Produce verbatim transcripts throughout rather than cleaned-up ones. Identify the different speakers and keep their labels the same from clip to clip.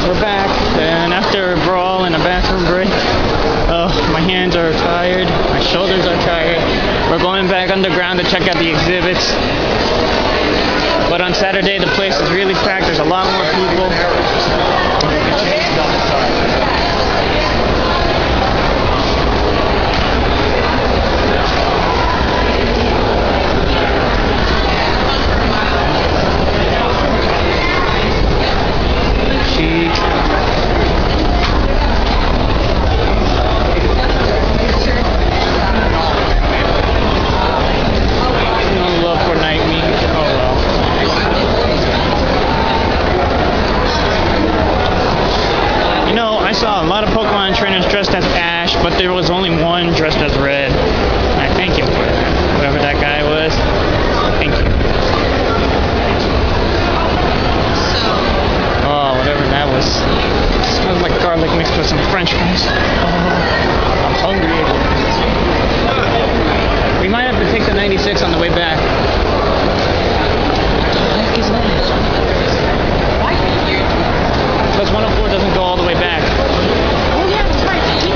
Speaker 1: we're back, and after a brawl and a bathroom break, oh, my hands are tired, my shoulders are tired. We're going back underground to check out the exhibits. But on Saturday, the place is really packed. There's a lot more people. I saw a lot of Pokemon trainers dressed as Ash, but there was only one dressed as Red. And I thank him for that. Whoever that guy was, thank you. Oh, whatever that was. It smells like garlic mixed with some French fries. Oh, I'm hungry. We might have to take the ninety-six on the way back. What the heck is that? Because one oh four doesn't go all the way back.
Speaker 2: Oh yeah, that's right. T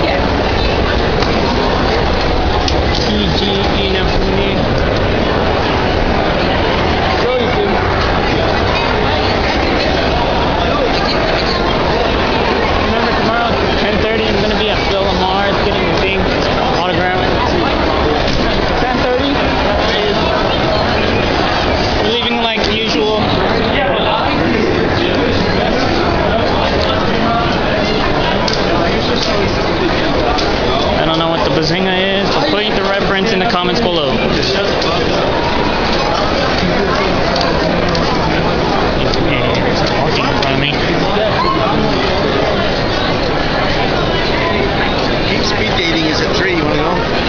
Speaker 1: G Inafune. Remember tomorrow at ten thirty I'm gonna be at Phil Lamar's getting the thing autographed. ten thirty? We're leaving like usual. I don't know what the bazinga is, but put the reference in the comments below. Hey, there's a walking in front of me.
Speaker 3: Speed dating is at three, you wanna go?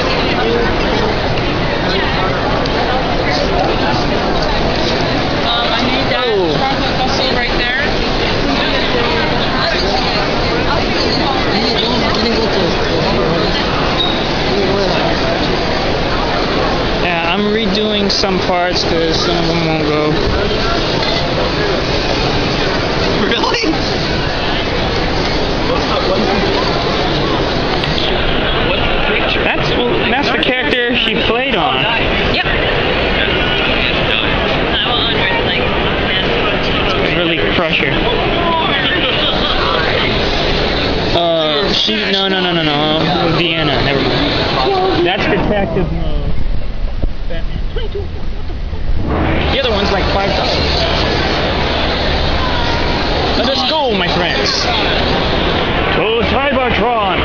Speaker 2: Um, I need that chocolate mussel right there.
Speaker 1: Yeah, I'm redoing some parts because some of them won't go.
Speaker 3: Really? What's the picture?
Speaker 1: That's well, that's the character she played on.
Speaker 2: Yep. I will under like
Speaker 1: Really crush her. Uh, she no no no no no Vienna. Never mind. That's detective mode. The other one's like five dollars. Let us go, my friends. To Cybertron.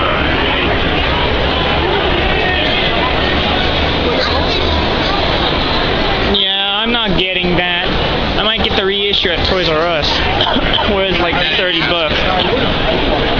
Speaker 1: Yeah, I'm not getting that. I might get the reissue at Toys R Us, where it's like thirty bucks.